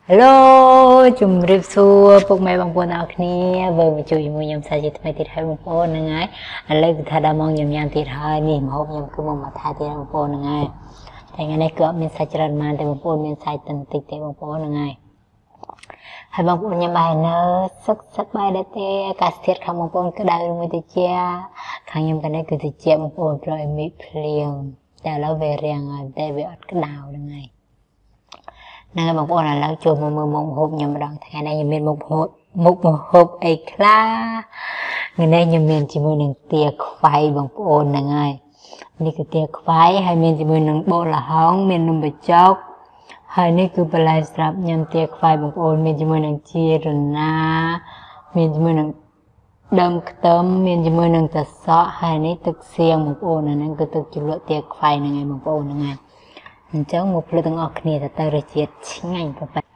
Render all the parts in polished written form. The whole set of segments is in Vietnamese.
Hello, chum rip xua, bốc mẹ bằng buồn áo khní, vừa mới chui mùi nhầm xa chít mày tít hai bằng buồn nè ngay. Anh lấy thà đà mong nhầm nhầm tít hai, mìm hộp nhầm cứ mong mà thà tít hai bằng buồn nè ngay. Tại ngày này cửa mình xa chít mà tít bằng buồn, mình xa tần tít tít bằng buồn nè ngay. Hai bằng buồn nhầm bài nơ, sắc bài đã tê, cả siết khang bằng buồn cứ đào mùi tít chia. Khang nhầm cái này cứ tít chia bằng buồn rồi mì phliêng. Đã lâu về riêng rồi, để về ọt cứ đào nè ngay. Nâng một bộ là lão chùa một hộp nhầm đoạn thằng này nhầm miền một hộp ấy khá người này nhầm miền chỉ mười nâng tiệc khoai bằng bộ nâng ai đi cái tiệc khoai hay miền chỉ mười nâng bộ là hóng miền nâng bạch chốc hay ní cứ bà lại sạp nhầm tiệc khoai bằng bộ miền chỉ mười nâng chia rồi na miền chỉ mười nâng đâm tấm miền chỉ mười nâng tật sọ hay ní thực siêng bằng bộ nâng cứ thực chủ lộ tiệc khoai nâng ai bằng bộ nâng ai cháu một lần ngọc này là tao rồi chết ngay các bạn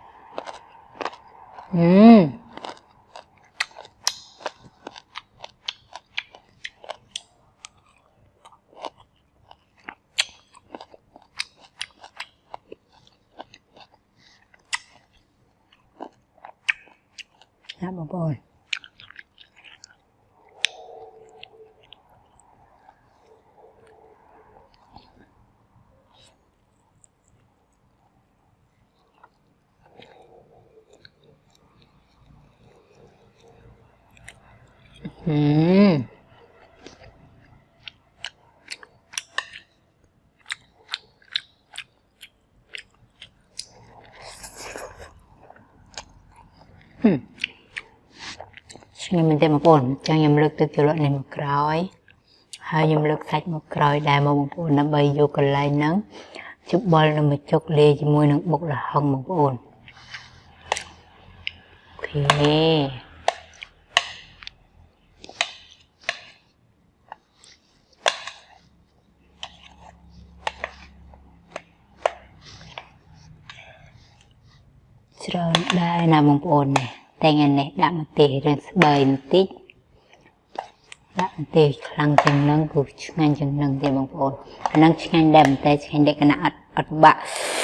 một bồn nhưng mình thêm một bồn cho nhầm lực từ kiểu loại này một cõi hơi nhầm lực sạch một cõi đại một bồn nó bay vô còn lại nắng chụp bol nó một chốc lê chỉ môi nó bốc là hồng một bồn ok rồi đây là một bồn này tay ngày này đã một tỷ rồi bời một tí đã một tỷ khăn chân nâng của ngành chân nâng thì một bồn nâng ngành đầm tay ngành để cái nào ọt bạ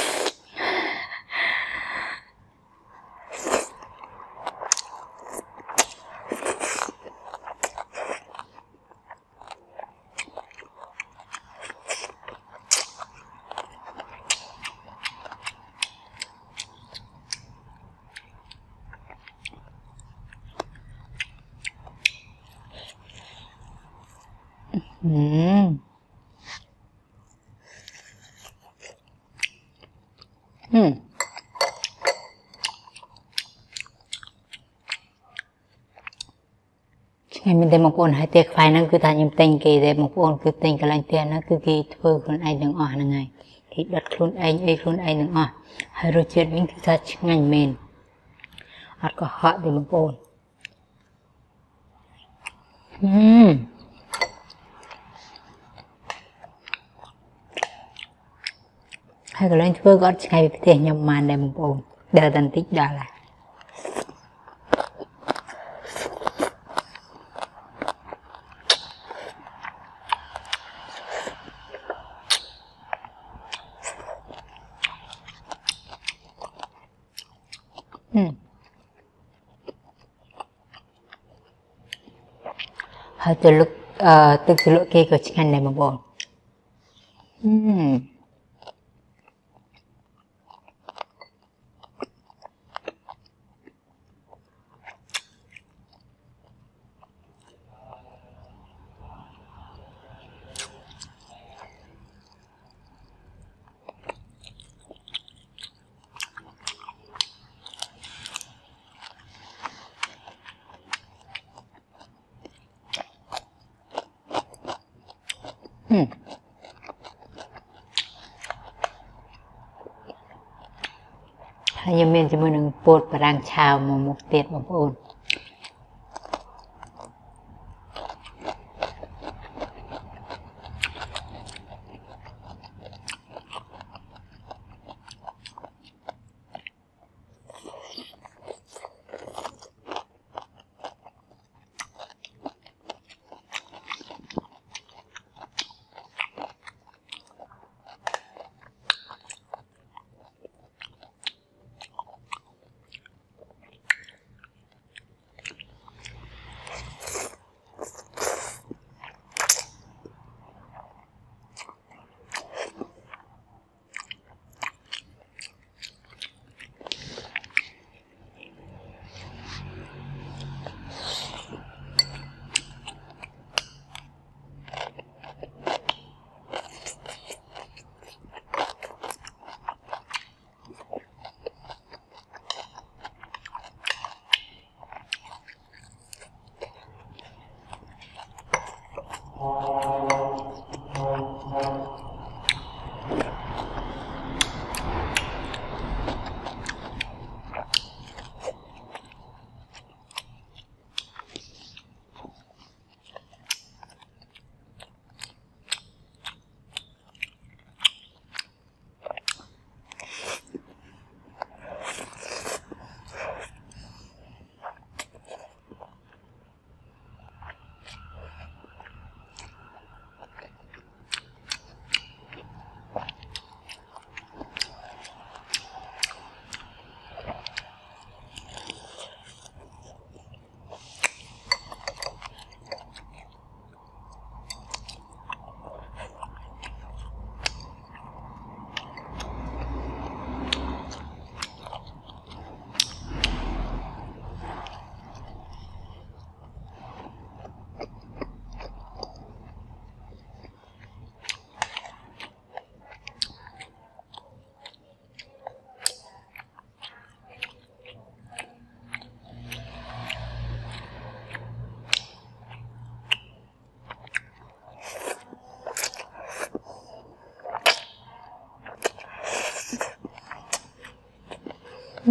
ngày mình đem một bồn hai tiệc phai nó cứ thay nhầm tình kỳ để một bồn cứ tình cái lạnh tiền nó cứ kỳ thưa con anh đừng ở là ngày thì đặt luôn anh ấy luôn anh đừng ở hai rồi chuyện mình cứ ra ngành mình hoặc có họ để một bồn hai cái lên thưa gót ngày bị tiền nhầm màn để một bồn đỡ tần tích đó là hơi từ lúc từ cái lỗ kia của chiếc hành này một bồn nhưng mình chỉ muốn bột và đang chào một tiết một bồn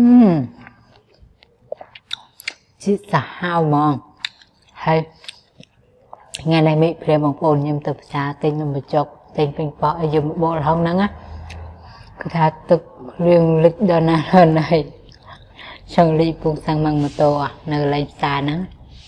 Chị xã hào mong hay ngày này mấy phê bằng ổn nhưng tập xá tên là một chọc tên phình bỏ ở dùng một bộ không nắng á cứ thả tục riêng lịch đơn hơn này xong lý cũng sang mang một tổ à nơi lấy xa nắng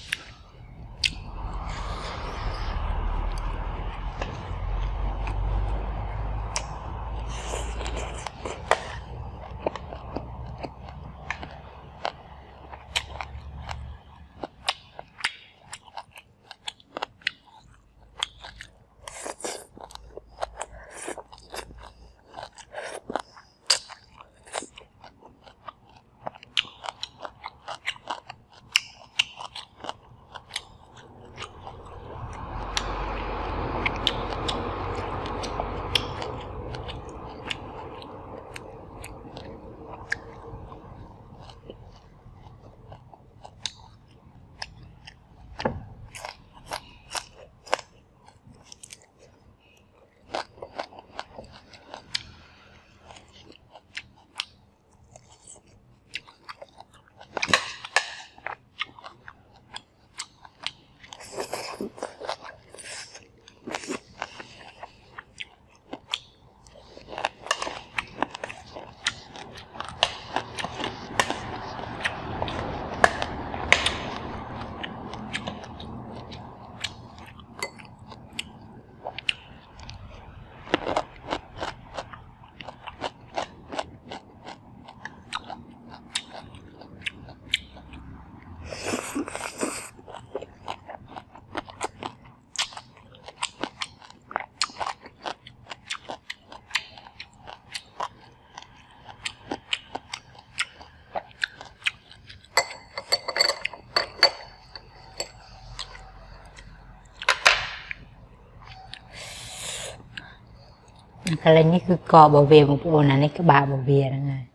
cái này cứ cọ bảo vệ một bộ này cái bà bảo vệ đó ngay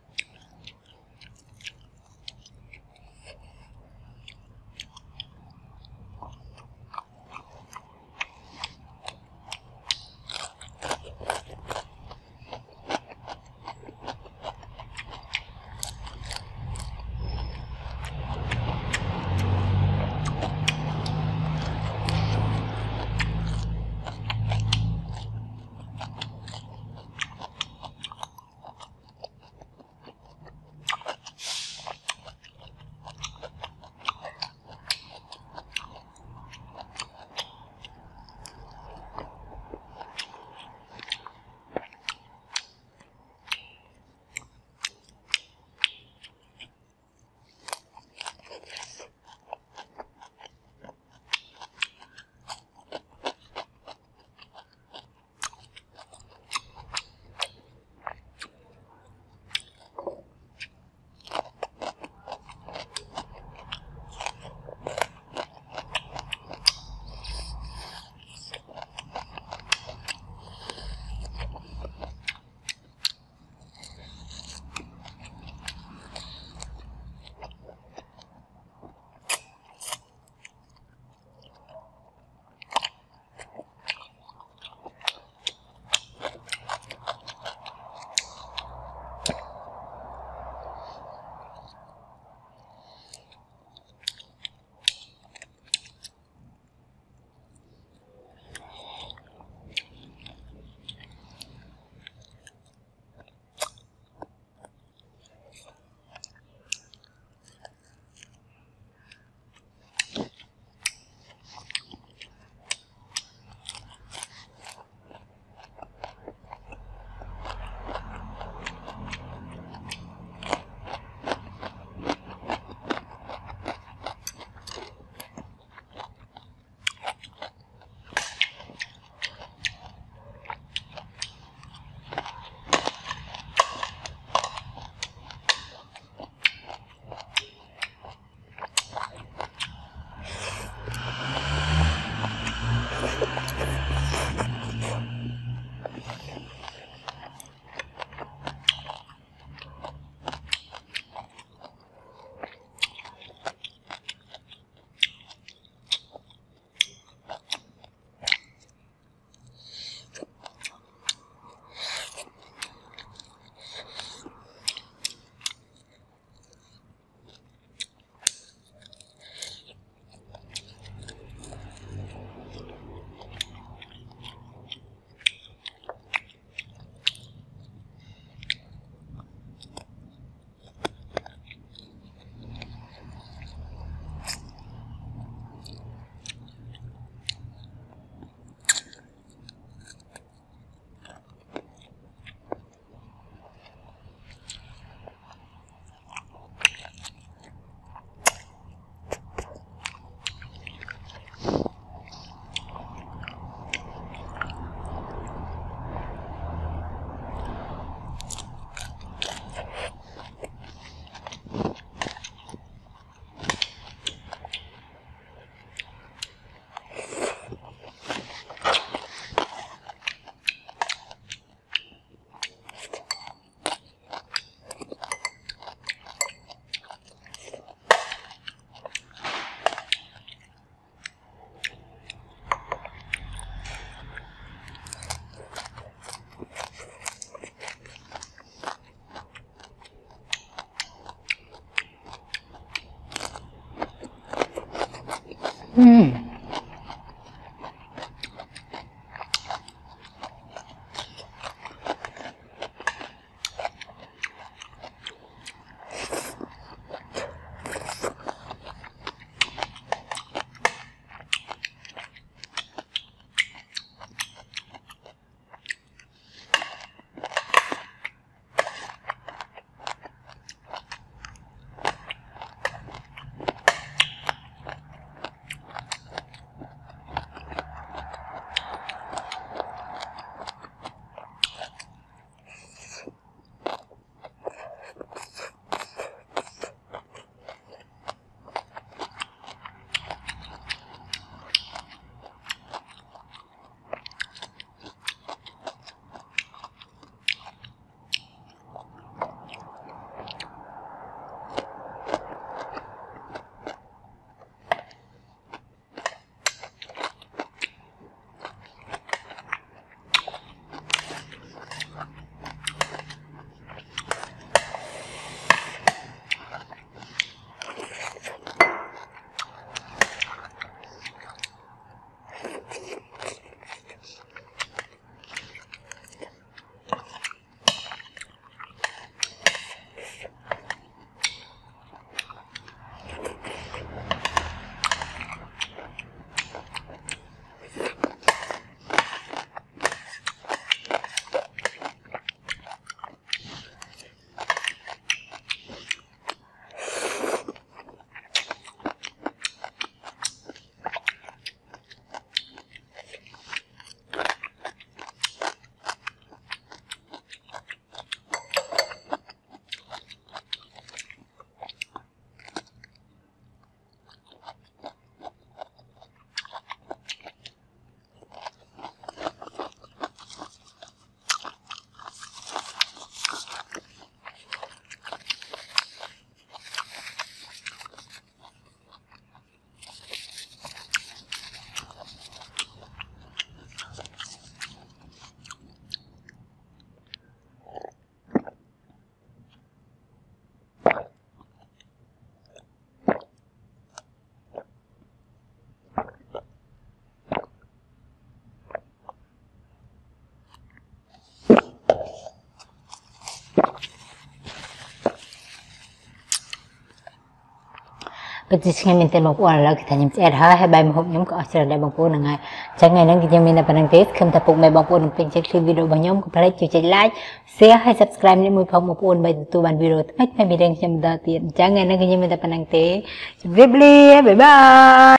ก็จะใช้เป็นเต็มบางปอนแล้วก็ถ้ายังจะให้ใบมะฮุบย้อมก็อาจจะได้บางปอนยังไงจากไงนั้นก็ยังมีในปัญหาเทสคำถ้าปลุกใบบางปอนเป็นเช็คคลิปวิดีโอบางย้อมก็พลาดจุดใจไลค์แชร์ให้ subscribe ในมือของบางปอนใบตัวบันวิดีโอไม่มีแรงจำได้ตีจากไงนั้นก็ยังมีในปัญหาเทสเรียบเรียบบ๊ายบาย